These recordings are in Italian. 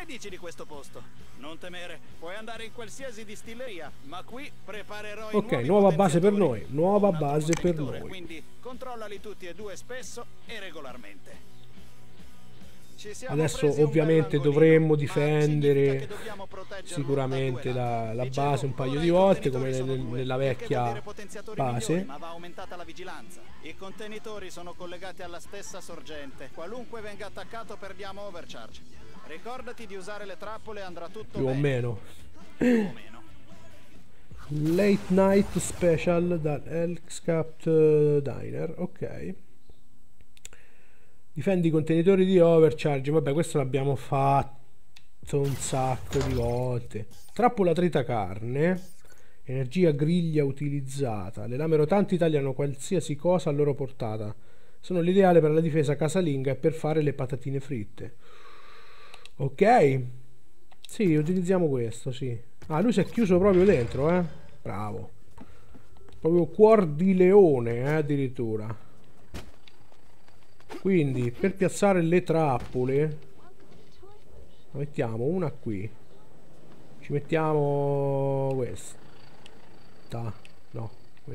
dici di questo posto? Non temere, puoi andare in qualsiasi distilleria, ma qui preparerò ok, nuova base per noi, nuova base per noi. Quindi controllali tutti e due spesso e regolarmente. Adesso ovviamente dovremmo difendere sicuramente la base un paio di volte come nella vecchia base. Ma va aumentata la vigilanza. I contenitori sono collegati alla stessa sorgente. Qualunque venga attaccato perdiamo overcharge. Ricordati di usare le trappole, andrà tutto più o meno. Più o meno. Late night special da Elkscapt Diner, ok. Difendi i contenitori di overcharge. Vabbè, questo l'abbiamo fatto un sacco di volte. Trappola trita carne. Energia griglia utilizzata. Le lame rotanti tagliano qualsiasi cosa a loro portata. Sono l'ideale per la difesa casalinga e per fare le patatine fritte. Ok. Sì, utilizziamo questo, sì. Ah, lui si è chiuso proprio dentro, eh. Bravo. Proprio cuor di leone, addirittura. Quindi per piazzare le trappole mettiamo una qui, ci mettiamo questa, no,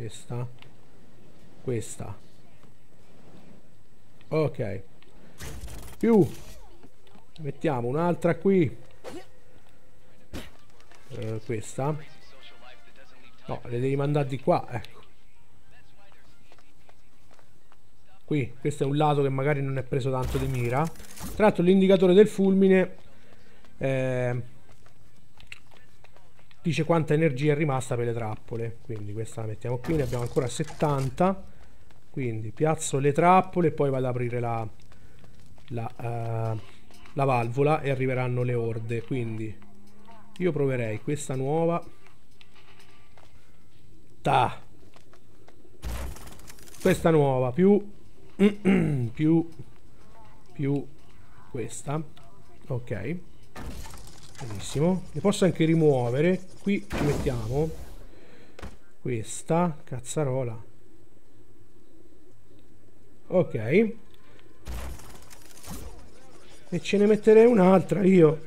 questa, ok, più mettiamo un'altra qui, questa, no, le devi mandare di qua, ecco. Qui, questo è un lato che magari non è preso tanto di mira. Tra l'altro l'indicatore del fulmine dice quanta energia è rimasta per le trappole. Quindi questa la mettiamo qui, ne abbiamo ancora 70. Quindi piazzo le trappole e poi vado ad aprire la valvola e arriveranno le orde. Quindi io proverei questa nuova. Questa nuova più più questa, ok, benissimo. Le posso anche rimuovere. Qui ci mettiamo questa cazzarola, ok, e ce ne metterei un'altra io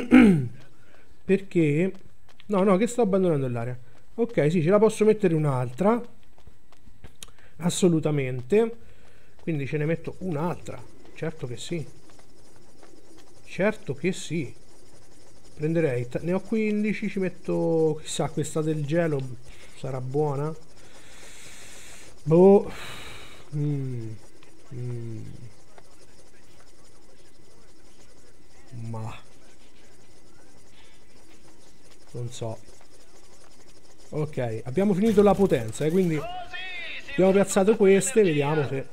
perché no che sto abbandonando l'area. Ok, sì, ce la posso mettere un'altra assolutamente. Quindi ce ne metto un'altra, certo che sì, certo che sì. Prenderei, ne ho 15, ci metto, chissà, questa del gelo sarà buona? Boh. Ma non so. Ok, abbiamo finito la potenza, quindi abbiamo piazzato queste, vediamo se...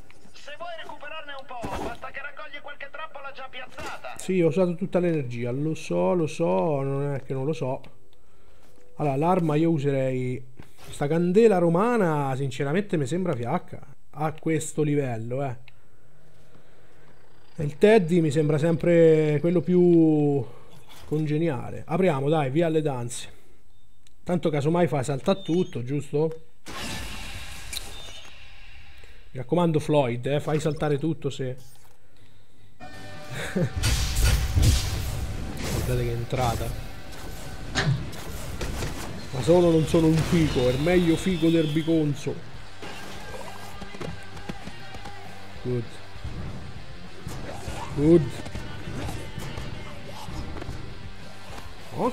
Sì, ho usato tutta l'energia, lo so, non è che non lo so. Allora, l'arma io userei... Questa candela romana, sinceramente, mi sembra fiacca. A questo livello, E il Teddy mi sembra sempre quello più congeniale. Apriamo, dai, via alle danze. Tanto casomai fa saltare tutto, giusto? Mi raccomando, Floyd, fai saltare tutto se... Guardate che entrata. Ma solo non sono un fico, è il meglio fico del biconzo. Good. Oh.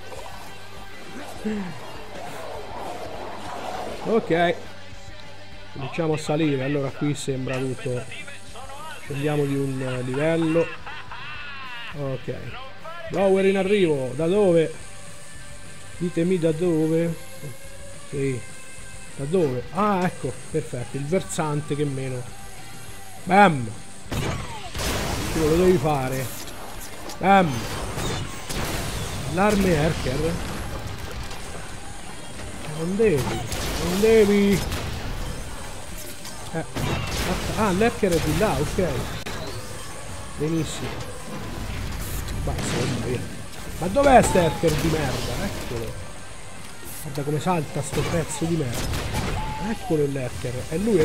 Ok, cominciamo a salire. Allora qui sembra tutto. Scendiamo di un livello. Ok, blower in arrivo. Da dove? Ditemi da dove. Sì, da dove? Ah, ecco, perfetto, il versante che meno. Bam. Tu lo devi fare. Bam. L'arme Erker. Non devi. Ah, l'Erker è di là, ok. Benissimo. Basta, via. Ma dov'è sto Erker di merda? Eccolo. Guarda come salta sto pezzo di merda. Eccolo l'Erker. È lui.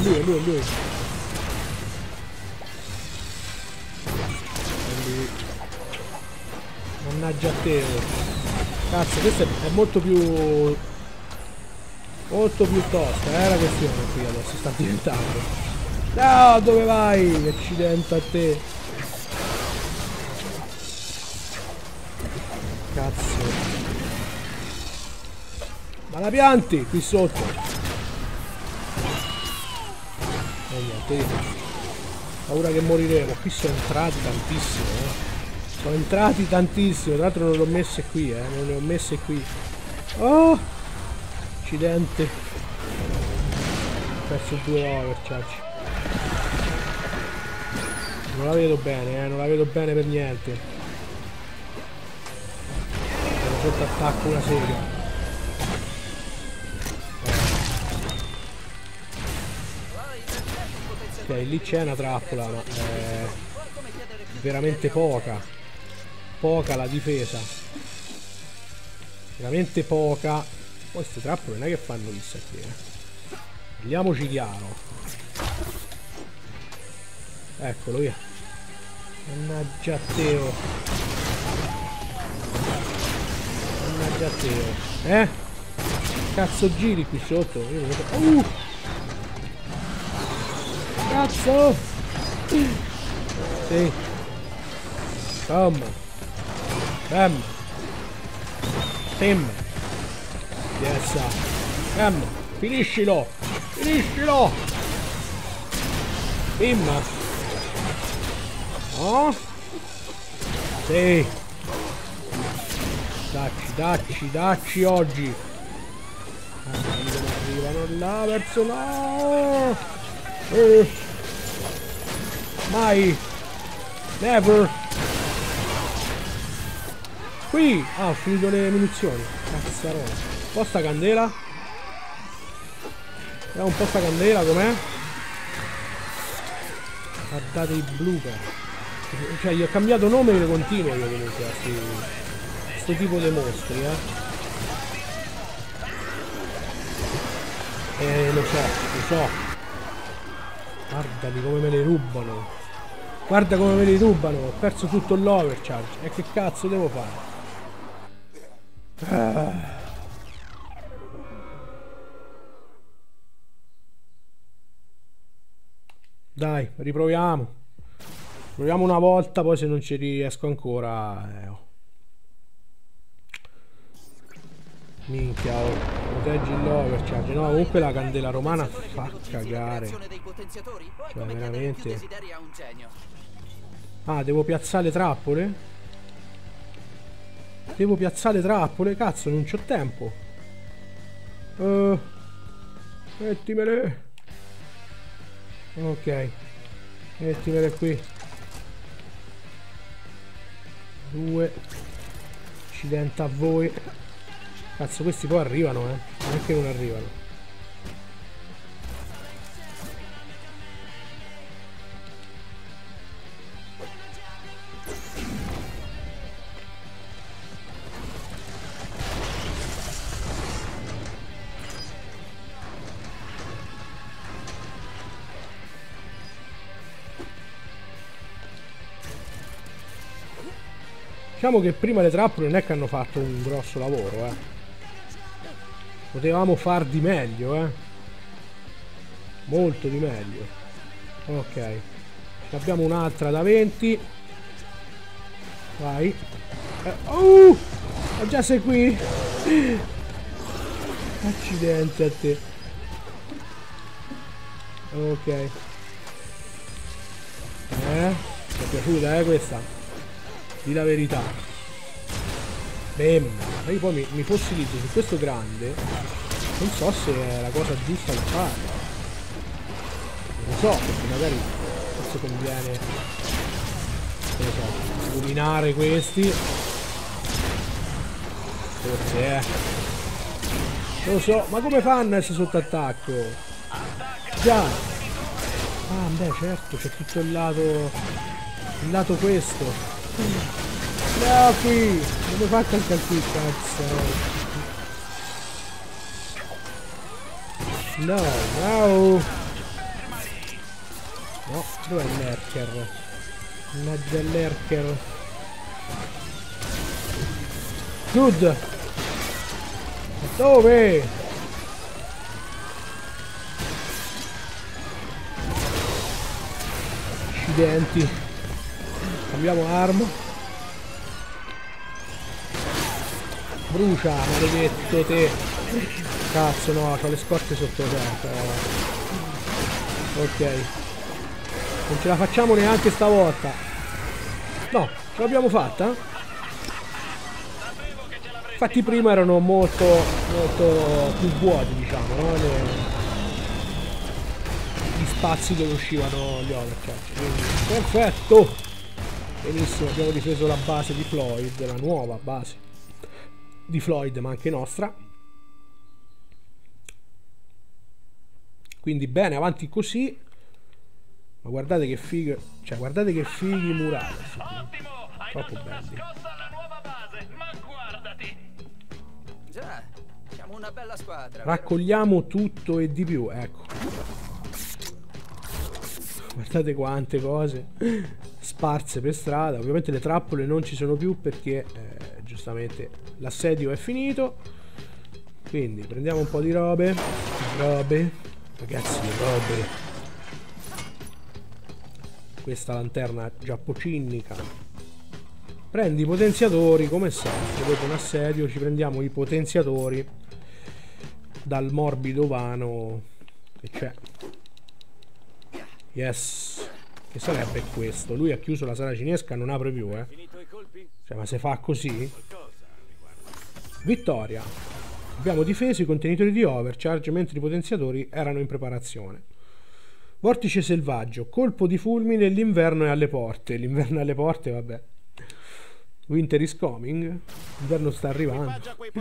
Mannaggia a te. Cazzo, questa è molto più tosta, la questione qui adesso sta diventando. No, dove vai? Accidente a te. Cazzo. Ma la pianti qui sotto. E niente. Paura che moriremo. Qui sono entrati tantissimo, Sono entrati tantissimo. Tra l'altro non le ho messe qui, Non le ho messe qui. Oh! Accidente. Ho perso 2 overcharge. Non la vedo bene, Non la vedo bene per niente. Ho sotto attacco una sega. Ok, lì c'è una trappola, ma è veramente poca. Poca la difesa. Veramente poca. Poi queste trappole non è che fanno chissà che. Parliamoci chiaro. Eccolo via. Mannaggia a Teo. Mannaggia a Teo. Cazzo giri qui sotto? Io non lo so. Cazzo! Sì. Tom. Bam. Tim. Yes. Bam. Finiscilo. Finiscilo. Bim. Oh. Sì. Dacci oggi. Arrivano là verso là. Mai. Never. Qui. Ah, ho finito le munizioni. Cazzarola. Po' sta candela. Vediamo un po' sta candela com'è. Guardate i blooper. Cioè gli ho cambiato nome e continuo io comunque a questo tipo di mostri, lo so. Guardali come me le rubano. Guarda come me li rubano. Ho perso tutto l'overcharge. E che cazzo devo fare? Dai, riproviamo. Proviamo una volta, poi se non ci riesco ancora... Minchia, proteggi l'overcharge. No, comunque la candela romana fa cagare. Cioè, veramente. Ah, devo piazzare le trappole? Devo piazzare le trappole? Cazzo, non c'ho tempo. Mettimele. Ok. Mettimele qui. 2. Accidente a voi. Cazzo, questi poi arrivano, Non è che non arrivano. Diciamo che prima le trappole non è che hanno fatto un grosso lavoro, Potevamo far di meglio, Molto di meglio. Ok. Abbiamo un'altra da 20. Vai. Ma già sei qui? Accidenti a te. Ok. Ti è piaciuta, questa? Di la verità. Bem. Io poi mi fossilizzo su questo grande. Non so se è la cosa giusta da fare. Non lo so, perché magari forse conviene, non lo so, illuminare questi. Forse non lo so, ma come fanno a essere sotto attacco? Già. Ah beh certo, c'è tutto il lato questo. No qui! Come faccio anche qui, cazzo? No, no! No, dov'è il lurker? Mannaggia il lurker! Good. Dove? Accidenti. Cambiamo arma. Brucia, maledetto te. Cazzo no, c'ho le scorte sotto terra. Ok. Non ce la facciamo neanche stavolta. No, ce l'abbiamo fatta? Infatti prima erano molto più vuoti, diciamo, no? Gli spazi dove uscivano gli overcharge. Quindi, perfetto! Benissimo, abbiamo difeso la base di Floyd, la nuova base di Floyd, ma anche nostra. Quindi bene, avanti così. Ma guardate che figo, cioè guardate che fighi murali. Troppo belli. Già, siamo una bella squadra. Raccogliamo tutto e di più, ecco. Guardate quante cose sparse per strada. Ovviamente le trappole non ci sono più perché giustamente l'assedio è finito. Quindi prendiamo un po' di robe. Ragazzi, robe. Questa lanterna giappocinnica. Prendi i potenziatori, come sempre, dopo un assedio ci prendiamo i potenziatori dal morbido vano che c'è. Yes. Che sarebbe questo? Lui ha chiuso la sala cinesca, non apre più, Cioè, ma se fa così? Vittoria. Abbiamo difeso i contenitori di overcharge mentre i potenziatori erano in preparazione. Vortice selvaggio, colpo di fulmine, l'inverno è alle porte. L'inverno è alle porte, vabbè. Winter is coming. L'inverno sta arrivando.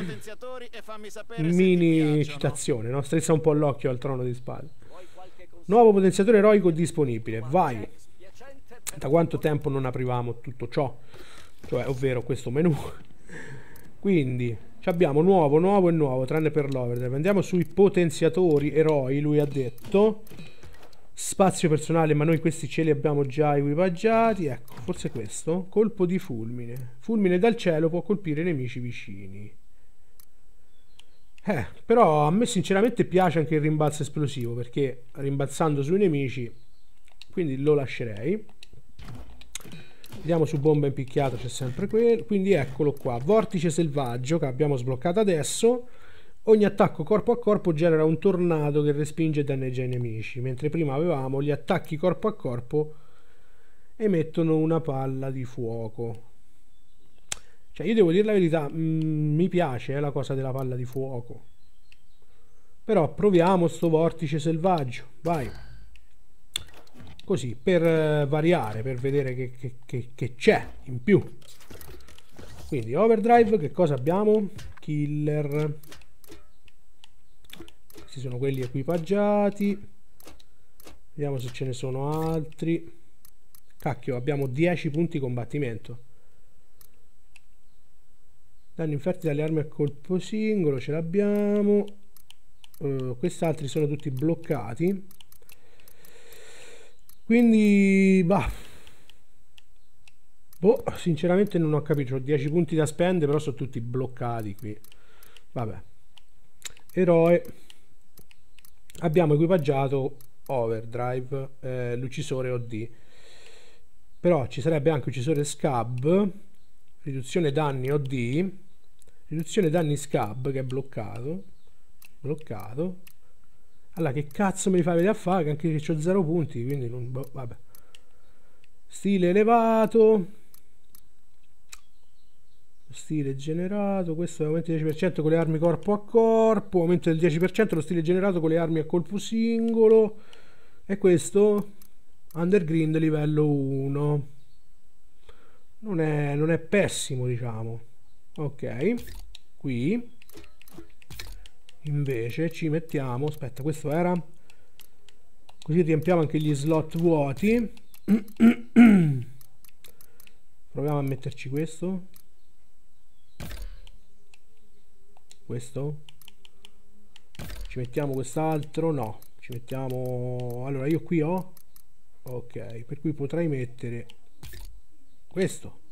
Mini citazione, no? Strizza un po' l'occhio al trono di spade. Nuovo potenziatore eroico disponibile. Vai. Da quanto tempo non aprivamo tutto ciò? Cioè, ovvero questo menu. Quindi abbiamo nuovo, tranne per l'overdrive. Andiamo sui potenziatori eroi, lui ha detto. Spazio personale, ma noi questi ce li abbiamo già equipaggiati. Ecco, forse questo. Colpo di fulmine. Fulmine dal cielo può colpire i nemici vicini. Però a me sinceramente piace anche il rimbalzo esplosivo, perché rimbalzando sui nemici, quindi lo lascerei. Vediamo su bomba impicchiata, c'è sempre quello. Quindi eccolo qua. Vortice selvaggio che abbiamo sbloccato adesso. Ogni attacco corpo a corpo genera un tornado che respinge e danneggia i nemici, mentre prima avevamo gli attacchi corpo a corpo emettono una palla di fuoco. Cioè, io devo dire la verità, mi piace la cosa della palla di fuoco. Però proviamo sto vortice selvaggio, vai. Così, per variare, per vedere che c'è in più. Quindi overdrive, che cosa abbiamo? Killer. Questi sono quelli equipaggiati. Vediamo se ce ne sono altri. Cacchio, abbiamo 10 punti combattimento. Danni inferti dalle armi a colpo singolo, ce l'abbiamo. Quest'altri sono tutti bloccati. Quindi, bah. Boh, sinceramente non ho capito. Ho 10 punti da spendere, però sono tutti bloccati qui. Vabbè. Eroe. Abbiamo equipaggiato overdrive, l'uccisore OD. Però ci sarebbe anche uccisore scab. Riduzione danni OD. Riduzione danni scab, che è bloccato. Allora, che cazzo mi fai vedere a fare? Che anche che ho 0 punti, quindi non, boh, vabbè. Stile elevato. Stile generato. Questo è aumento del 10% con le armi corpo a corpo. Aumento del 10% lo stile generato con le armi a colpo singolo. E questo Underground livello 1. Non è pessimo, diciamo. Ok. Qui invece ci mettiamo, aspetta, questo era, così riempiamo anche gli slot vuoti. Proviamo a metterci questo, ci mettiamo quest'altro, no, ci mettiamo, allora io qui ho, ok, per cui potrei mettere questo.